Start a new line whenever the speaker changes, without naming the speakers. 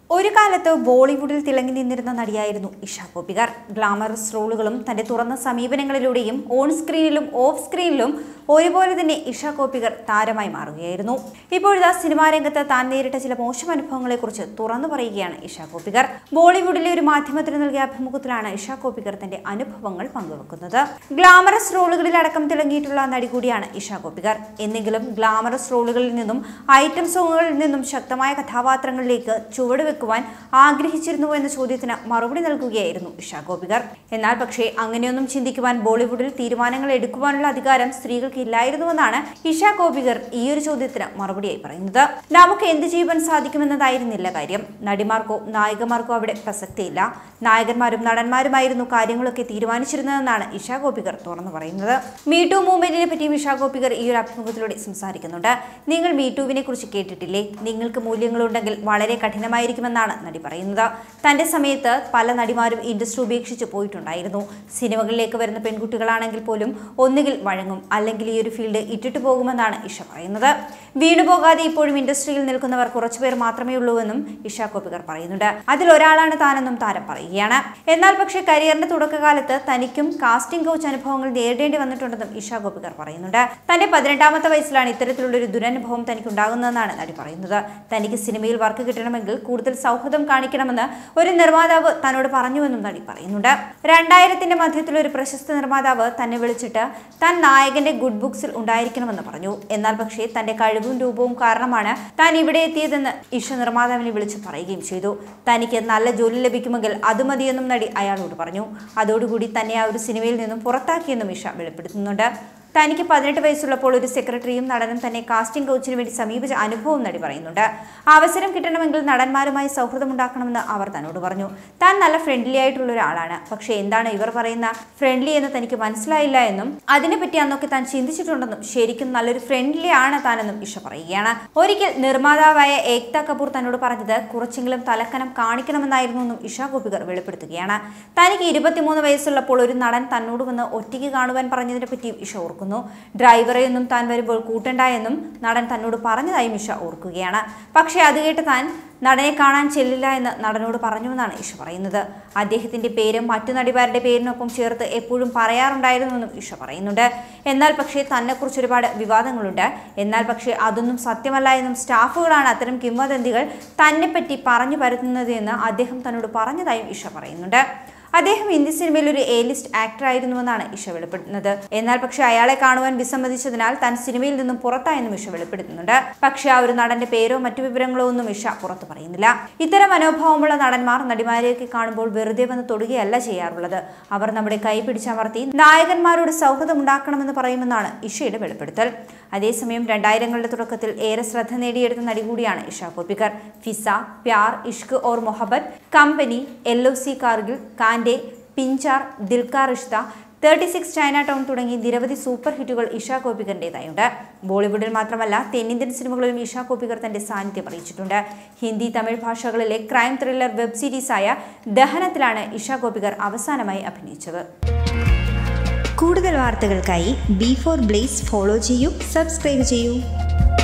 ഒരു കാലത്ത് ബോളിവുഡിൽ തിളങ്ങി നിന്നിരുന്ന നടിയായിരുന്നു ഇഷ കോപ്പികർ. ഗ്ലാമറസ് റോളുകളും തന്റെ തുറന്ന സമീപനങ്ങളിലൂടെയും ഓൺ സ്ക്രീനിലും ഓഫ് സ്ക്രീനിലും ഒരുപോലെ തന്നെ ഇഷ കോപ്പികർ താരമായി മാറുകയായിരുന്നു. ഇപ്പോഴത്തെ സിനിമാ രംഗത്ത് താൻ നേരിട്ട ചില മോശം അനുഭവങ്ങളെക്കുറിച്ച് തുറന്നു പറയുകയാണ് ഇഷ കോപ്പികർ. ബോളിവുഡിലെ ഒരു മാധ്യമത്തിന് നൽകിയ അഭിമുഖത്തിലാണ് ഇഷ കോപ്പികർ തന്റെ അനുഭവങ്ങൾ പങ്കുവെക്കുന്നത്. ഗ്ലാമറസ് റോളുകളിൽ അടക്കം തിളങ്ങിയിട്ടുള്ള നടി കൂടിയാണ് ഇഷ കോപ്പികർ. എന്നെങ്കിലും ഗ്ലാമറസ് റോളുകളിൽ നിന്നും ഐറ്റം സോങ്ങുകളിൽ നിന്നും ശക്തമായ കഥാപാത്രങ്ങളിലേക്ക് ചുവടുവെക്കുവാൻ ആഗ്രഹിച്ചിരുന്നു എന്ന ചോദ്യത്തിന് മറുപടി നൽകുകയായിരുന്നു ഇഷ കോപ്പികർ. എന്നാൽ പക്ഷേ അങ്ങനെയൊന്നും ചിന്തിക്കുവാൻ ബോളിവുഡിൽ തീരുമാനങ്ങൾ എടുക്കുവാനുള്ള അധികാരം സ്ത്രീകൾക്ക് ഇല്ലായിരുന്നുവെന്നാണ് ഇഷ കോപ്പികർ ഈ ഒരു ചോദ്യത്തിന് മറുപടിയായി പറയുന്നത്. നമുക്ക് എന്ത് ചെയ്യുവാൻ സാധിക്കുമെന്നതായിരുന്നില്ല കാര്യം. നടിമാർക്കോ നായികമാർക്കോ അവിടെ പ്രസക്തിയില്ല. നായകന്മാരും നടന്മാരുമായിരുന്നു കാര്യങ്ങളൊക്കെ തീരുമാനിച്ചിരുന്നതെന്നാണ് ഇഷ കോപ്പികർ തുറന്നു പറയുന്നത്. മീടു മൂവ്മെന്റിനെ പറ്റിയും ഇഷ കോപ്പികർ ഈ ഒരു അഭിമുഖത്തിലൂടെ സംസാരിക്കുന്നുണ്ട്. നിങ്ങൾ മീടുവിനെ കുറിച്ച് കേട്ടിട്ടില്ലേ? നിങ്ങൾക്ക് മൂല്യങ്ങളുണ്ടെങ്കിൽ വളരെ കഠിനമായിരിക്കുമെന്നാണ് നടി പറയുന്നത്. തന്റെ സമയത്ത് പല നടിമാരും ഇൻഡസ്ട്രി ഉപേക്ഷിച്ച് പോയിട്ടുണ്ടായിരുന്നു. സിനിമകളിലേക്ക് വരുന്ന പെൺകുട്ടികളാണെങ്കിൽ പോലും ഒന്നുകിൽ വഴങ്ങും, അല്ലെങ്കിൽ ഈ ഒരു ഫീൽഡ് ഇട്ടിട്ട് പോകുമെന്നാണ് ഇഷ പറയുന്നത്. വീണുപോകാതെ ഇപ്പോഴും ഇൻഡസ്ട്രിയിൽ നിൽക്കുന്നവർ കുറച്ചുപേർ മാത്രമേ ഉള്ളൂവെന്നും ഇഷ കോപ്പികർ പറയുന്നുണ്ട്. അതിലൊരാളാണ് താനെന്നും താരം പറയുകയാണ്. എന്നാൽ പക്ഷേ കരിയറിന്റെ തുടക്കകാലത്ത് തനിക്കും കാസ്റ്റിംഗ് കൗച്ച് അനുഭവങ്ങൾ നേരിടേണ്ടി വന്നിട്ടുണ്ടെന്നും ഇഷ കോപ്പികർ പറയുന്നുണ്ട്. തന്റെ 18ാമത്തെ വയസ്സിലാണ് ഇത്തരത്തിലുള്ളൊരു ദുരനുഭവം തനിക്കുണ്ടാകുന്നതെന്നാണ് നടി പറയുന്നത്. തനിക്ക് സിനിമയിൽ വർക്ക് കിട്ടണമെങ്കിൽ കൂടുതൽ സൗഹൃദം കാണിക്കണമെന്ന് ഒരു നിർമ്മാതാവ് തന്നോട് പറഞ്ഞുവെന്നും നടി പറയുന്നുണ്ട്. 2000ത്തിന്റെ മധ്യത്തിൽ ഒരു പ്രശസ്ത നിർമ്മാതാവ് തന്നെ വിളിച്ചിട്ട് താൻ നായകന്റെ ഗുഡ് ബുക്സിൽ ഉണ്ടായിരിക്കണമെന്ന് പറഞ്ഞു. എന്നാൽ പക്ഷേ തന്റെ കഴിവും രൂപവും കാരണമാണ് താൻ ഇവിടെ എത്തിയതെന്ന് ഇഷ നിർമ്മാതാവിനെ വിളിച്ച് പറയുകയും ചെയ്തു. തനിക്ക് നല്ല ജോലി ലഭിക്കുമെങ്കിൽ അത് മതിയെന്നും നടി അയാളോട് പറഞ്ഞു. അതോടുകൂടി തന്നെ ആ ഒരു സിനിമയിൽ നിന്നും പുറത്താക്കിയെന്നും ഇഷ വെളിപ്പെടുത്തുന്നുണ്ട്. തനിക്ക് 18 വയസ്സുള്ളപ്പോൾ ഒരു സെക്രട്ടറിയും നടനും തന്നെ കാസ്റ്റിംഗ് കൗച്ചിന് വേണ്ടി സമീപിച്ച അനുഭവം നടി പറയുന്നുണ്ട്. അവസരം കിട്ടണമെങ്കിൽ നടന്മാരുമായി സൗഹൃദം ഉണ്ടാക്കണമെന്ന് അവർ തന്നോട് പറഞ്ഞു. താൻ നല്ല ഫ്രണ്ട്ലി ആയിട്ടുള്ള ഒരാളാണ്. പക്ഷേ എന്താണ് ഇവർ പറയുന്ന ഫ്രണ്ട്ലി എന്ന് തനിക്ക് മനസ്സിലായില്ല എന്നും അതിനെപ്പറ്റി അന്നൊക്കെ താൻ ചിന്തിച്ചിട്ടുണ്ടെന്നും ശരിക്കും നല്ലൊരു ഫ്രണ്ട്ലി ആണ് താനെന്നും ഇഷ പറയുകയാണ്. ഒരിക്കൽ നിർമ്മാതാവായ ഏക്ത കപൂർ തന്നോട് പറഞ്ഞത് കുറച്ചെങ്കിലും തലക്കനം കാണിക്കണമെന്നായിരുന്നു എന്നും ഇഷ കോപ്പികർ വെളിപ്പെടുത്തുകയാണ്. തനിക്ക് 23 വയസ്സുള്ളപ്പോൾ ഒരു നടൻ തന്നോട് വന്ന് ഒറ്റയ്ക്ക് കാണുവാൻ പറഞ്ഞതിനെ പറ്റിയും ഇഷ ഓർക്കുന്നു. ഡ്രൈവറെയൊന്നും താൻ വരുമ്പോൾ കൂട്ടണ്ട എന്നും നടൻ തന്നോട് പറഞ്ഞതായും ഇഷ ഓർക്കുകയാണ്. പക്ഷേ അത് കേട്ട് താൻ നടനെ കാണാൻ ചെല്ലില്ല എന്ന് നടനോട് പറഞ്ഞുവെന്നാണ് ഇഷ പറയുന്നത്. അദ്ദേഹത്തിന്റെ പേരും മറ്റു നടിമാരുടെ പേരിനൊപ്പം ചേർത്ത് എപ്പോഴും പറയാറുണ്ടായിരുന്നുവെന്നും ഇഷ പറയുന്നുണ്ട്. എന്നാൽ പക്ഷേ തന്നെക്കുറിച്ച് ഒരുപാട് വിവാദങ്ങളുണ്ട്. എന്നാൽ പക്ഷേ അതൊന്നും സത്യമല്ല എന്നും സ്റ്റാഫുകളാണ് അത്തരം കിംവദന്തികൾ തന്നെപ്പറ്റി പറഞ്ഞു പരത്തുന്നത് എന്ന് അദ്ദേഹം തന്നോട് പറഞ്ഞതായും ഇഷ പറയുന്നുണ്ട്. അദ്ദേഹം ഹിന്ദി സിനിമയിൽ ഒരു A-ലിസ്റ്റ് ആക്ടർ ആയിരുന്നുവെന്നാണ് ഇഷ വെളിപ്പെടുത്തുന്നത്. എന്നാൽ പക്ഷേ അയാളെ കാണുവാൻ വിസമ്മതിച്ചതിനാൽ താൻ സിനിമയിൽ നിന്നും പുറത്തായെന്നും ഇഷ വെളിപ്പെടുത്തുന്നുണ്ട്. പക്ഷേ ആ ഒരു നടന്റെ പേരോ മറ്റു വിവരങ്ങളോ ഒന്നും ഇഷ പുറത്തു പറയുന്നില്ല. ഇത്തരം മനോഭാവമുള്ള നടന്മാർ നടിമാരെയൊക്കെ കാണുമ്പോൾ വെറുതെ വന്ന് തൊടുകയല്ല ചെയ്യാറുള്ളത്. അവർ നമ്മുടെ കൈ പിടിച്ചമർത്തി നായകന്മാരോട് സൗഹൃദം ഉണ്ടാക്കണമെന്ന് പറയുമെന്നാണ് ഇഷയുടെ വെളിപ്പെടുത്തൽ. അതേസമയം 2000ങ്ങളുടെ തുടക്കത്തിൽ ഏറെ ശ്രദ്ധ നേടിയെടുത്ത നടി കൂടിയാണ് Isha Koppikar. Fiza, Pyaar, Ishq Aur Mohabbat, Company, LOC Kargil, Kaante, Pinjar, Dil Ka Rishta, 36 China town തുടങ്ങി നിരവധി സൂപ്പർ ഹിറ്റുകൾ ഇഷ കോപ്പികറിൻ്റെതായുണ്ട്. ബോളിവുഡിൽ മാത്രമല്ല തെന്നിന്ത്യൻ സിനിമകളിലും ഇഷ കോപ്പികർ തന്റെ സാന്നിധ്യം അറിയിച്ചിട്ടുണ്ട്. ഹിന്ദി, തമിഴ് ഭാഷകളിലെ ക്രൈം ത്രില്ലർ വെബ് സീരീസായ ദഹനത്തിലാണ് ഇഷ കോപ്പികർ അവസാനമായി അഭിനയിച്ചത്.
കൂടുതൽ വാർത്തകൾക്കായി B4 Blaze ഫോളോ ചെയ്യൂ, സബ്സ്ക്രൈബ് ചെയ്യൂ.